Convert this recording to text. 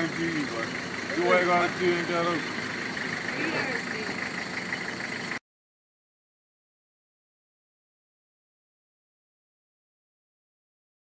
ain't TV, boy. You ain't gonna see it that up.